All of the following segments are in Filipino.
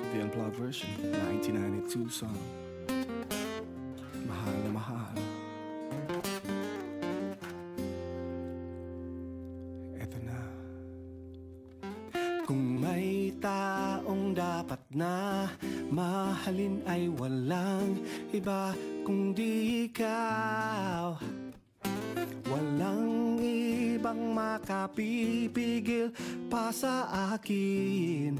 The unplugged version, 1992 song, Mahal na Mahal. Eto na. Kung may taong dapat na mahalin ay walang iba kundi ikaw. Walang ibang makapipigil pa sa akin.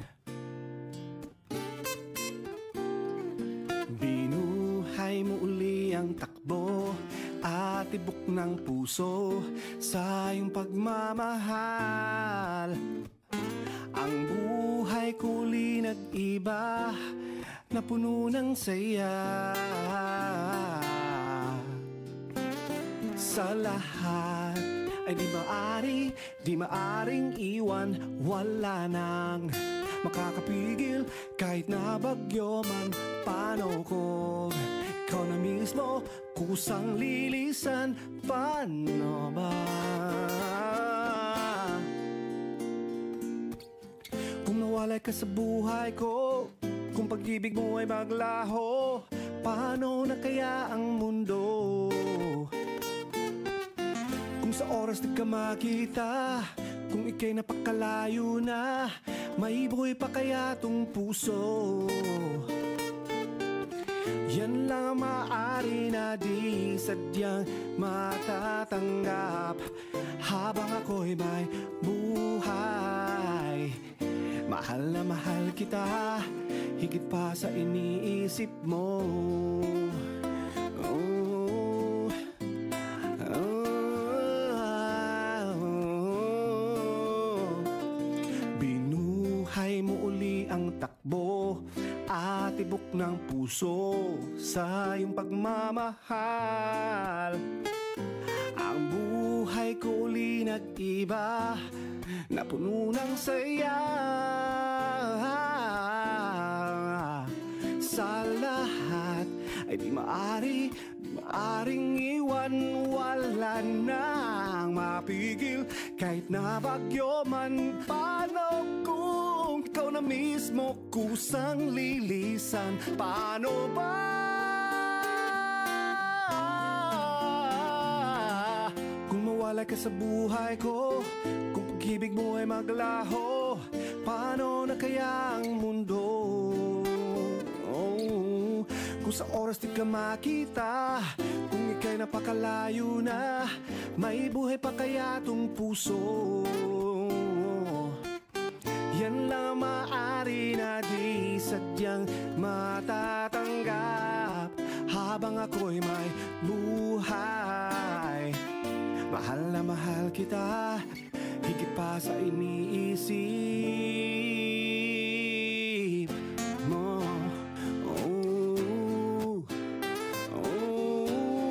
Binuhay mo uli ang takbo at tibok ng puso sa iyong pagmamahal. Ang buhay ko uli nag-iba na puno ng saya. Sa lahat ay di maaring iwan. Wala nang makakapigil kahit na bagyo man. Paano kung ikaw na mismo kusang lilisan? Paano ba? Kung nawalay ka sa buhay ko, kung pag-ibig mo ay maglaho, paano na kaya ang mundo? Kung sa oras di ka makita, kung ika'y napakalayo na, may buhay pa kaya tong puso? Yan lang ang maaari na di sadyang matatanggap habang ako'y may buhay. Mahal na mahal kita, higit pa sa iniisip mo. Oh, binuhay mo uli ang takbo at tibok ng puso sa iyong pagmamahal. Ang buhay ko uli nag-iba na puno ng saya. Sa lahat ay di maaring iwan. Wala nang mapigil kahit na bagyo man. Paano kung ikaw na mismo kusang lilisan? Paano ba? Kung mawala ka sa buhay ko, kung pag-ibig mo ay maglaho, paano na kaya ang mundo? Oh, kung sa oras di ka makita, kung ika'y napakalayo na, may buhay pa kaya tong puso? Yan lang ang maaari na di sadyang matatanggap habang ako'y may buhay. Mahal na mahal kita, higit pa sa iniisip mo. Oh, oh,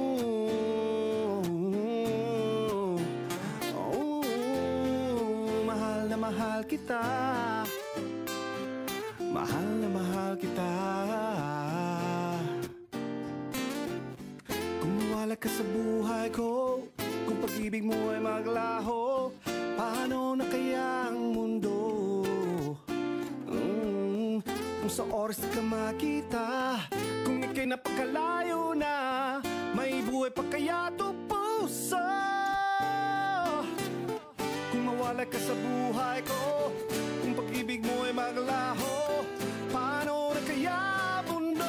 oh, mahal na mahal kita, mahal na mahal kita. Kung mawala ka sa buhay ko, kung pag-ibig mo ay maglaho, paano na kaya ang mundo? Kung sa oras di ka makita, kung ika'y napakalayo na, may buhay pa kaya to puso? Kung mawala ka sa buhay ko, kung pag-ibig mo ay maglaho, paano na kaya mundo?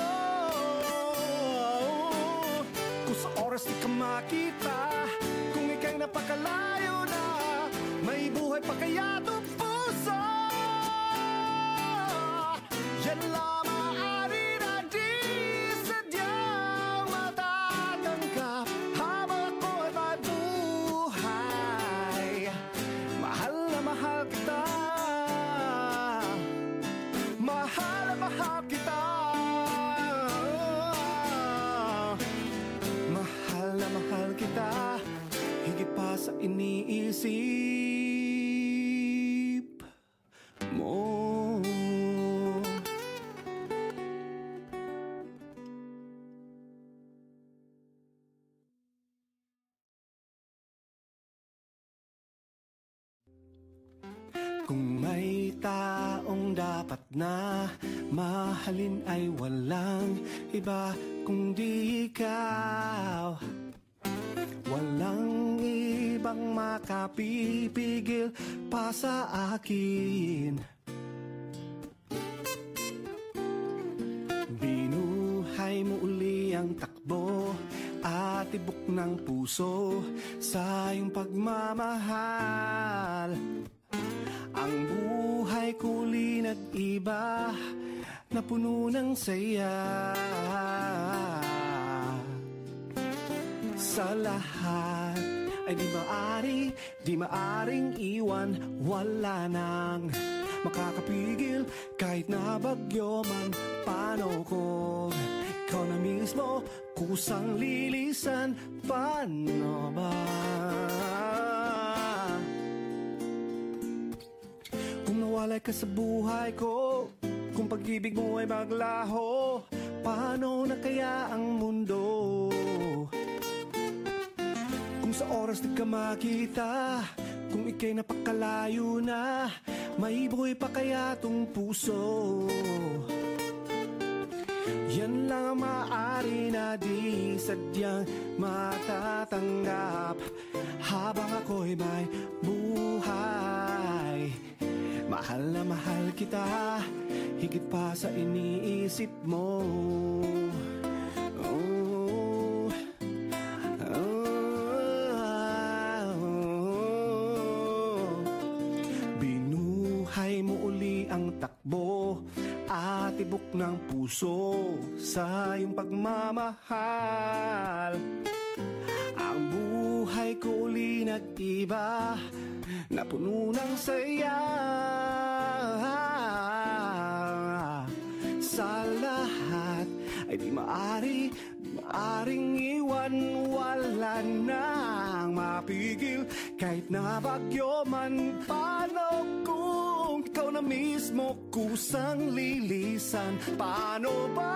Kung sa oras di ka makita, kung ika'y napakalayo na, may buhay pa kaya to puso? Yan lang maaari na di sadyang matatanggap habang ako'y may buhay. Mahal na mahal kita, mahal na mahal kita, mahal na mahal kita, higit pa sa iniisip mo. Kung may taong dapat na mahalin ay walang iba kundi ikaw. Walang ibang makapipigil pa sa akin. Binuhay mo uli ang takbo at tibok ng puso sa iyong pagmamahal. Ang buhay ko uli nag-iba na puno ng saya. Sa lahat ay di maaring iwan. Wala nang makakapigil kahit na bagyo man. Paano kung ikaw na mismo kusang lilisan? Paano ba? Kung nawalay ka sa buhay ko, kung pag-ibig mo ay maglaho, paano na kaya ang mundo? Kung sa oras di ka makita, kung ika'y napakalayo na, may buhay pa kaya tong puso? Yan lang ang maaari na di sadyang matatanggap habang ako'y may buhay. Mahal na mahal kita, higit pa sa iniisip mo. Binuhay mo uli ang takbo at tibok ng puso sa iyong pagmamahal. Ang buhay ko uli nag-iba na puno ng saya. Sa lahat ay di maaring iwan. Wala nang mapigil kahit na bagyo man. Paano kung ikaw na mismo kusang lilisan? Paano ba?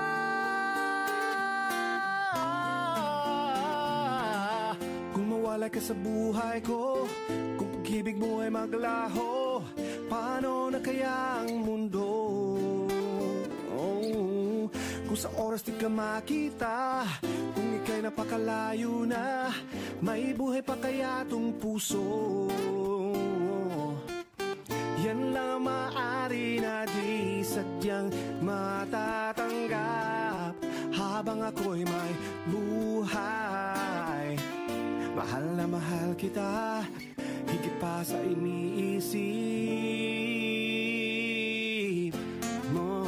Kung mawalay ka sa buhay ko, kung pag-ibig mo ay maglaho, paano na kaya ang mundo? Kung sa oras di ka makita, kung ika'y napakalayo na, may buhay pa kaya tong puso? Yan lang ang maaari na di sadyang matatanggap habang ako'y may buhay. Mahal na mahal kita, higit pa sa iniisip mo.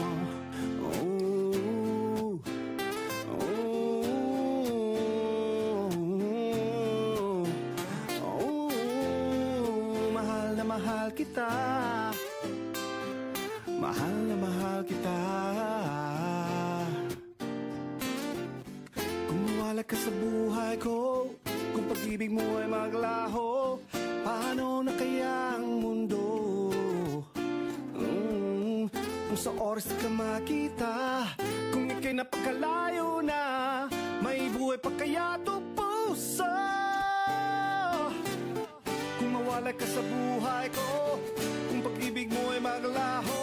Mahal kita, mahal na mahal kita. Kung mawala ka sa buhay ko, kung pag-ibig mo ay maglaho, paano na kaya ang mundo? Kung sa oras di ka makita, kung ika'y napakalayo na, may buhay pa kaya to puso? Kung mawala ka sa buhay ko, kung pag-ibig mo ay maglaho,